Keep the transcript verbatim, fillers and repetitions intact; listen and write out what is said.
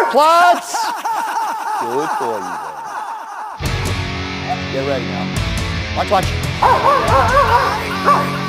Klutz! Good for you, baby. Get ready now. Watch, watch.